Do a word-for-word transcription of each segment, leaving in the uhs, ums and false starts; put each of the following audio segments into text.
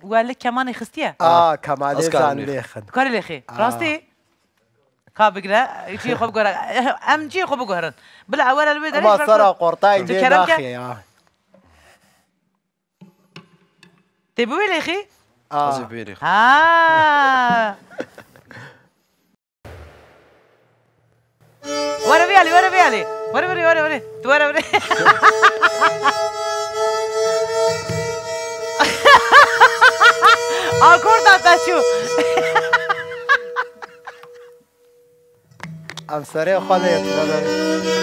ولك كمان خستيه اه كمان زان ليخن كار ليخي راستي خابقنا شي خب قرا ام شي خب قهرن بلا ولا البيت ما صار قرطاي دي ناخي اه تبوي ليخي اه اه ورا بيالي ورا بيالي ورا ورا ورا ورا ورا ورا آکورد تاشو ام سريع خالي يتفضل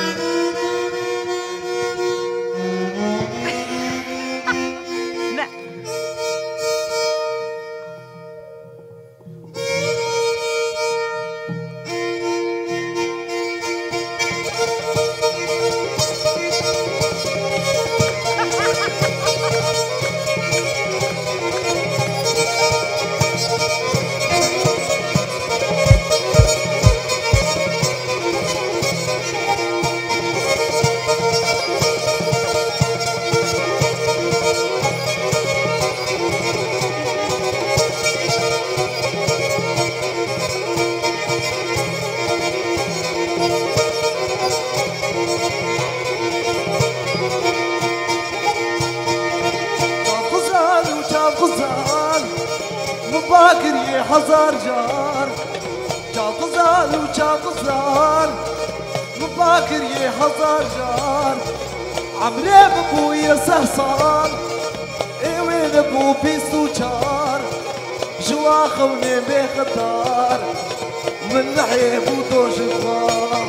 حزار جار جاب غزال وجاب غزال مباكر يا حزار جار عمري بابويا سهصان اي وين ابو بيسو جار جوا خوني بخطار من ناحية بودوش الخار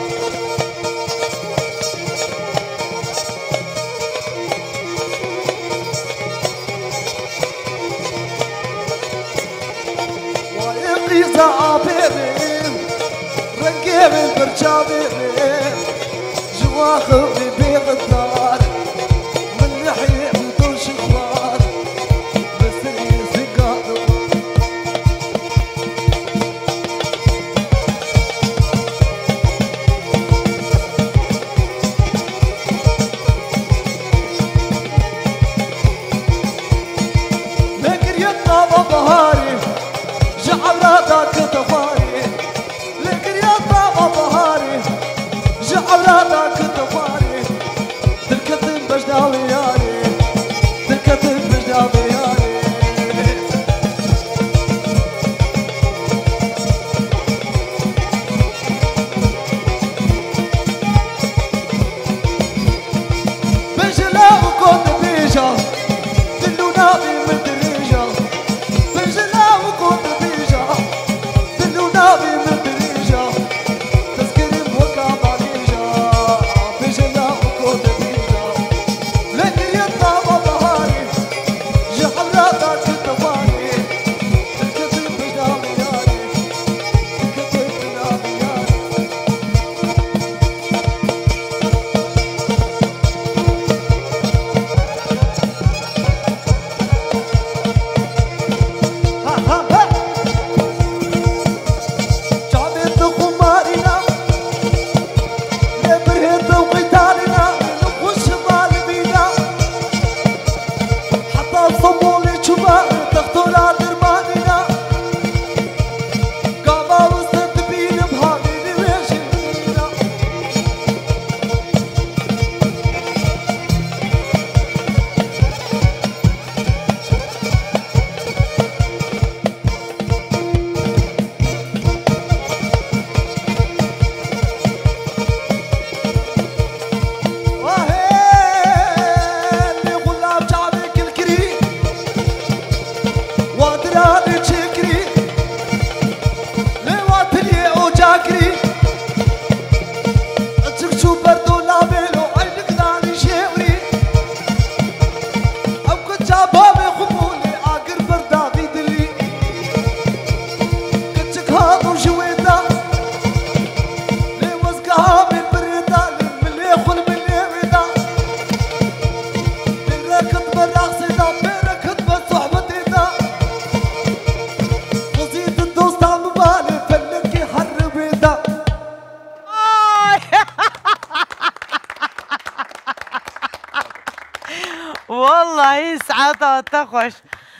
إذا عبيرين رنقيبين برجابيرين جوا خوني بغدار من ناحية بدوش الخوار بس اللي زقاط لكن يطلع بهاري جعلاتك تفاري لكن يا بابا بهاري جعلاتك تفاري تركت بجداوي ياري تركت بجداوي ياري بجلا وكنت بيجا دلونا بمدريجا بجلا وكنت والله ساعات تخش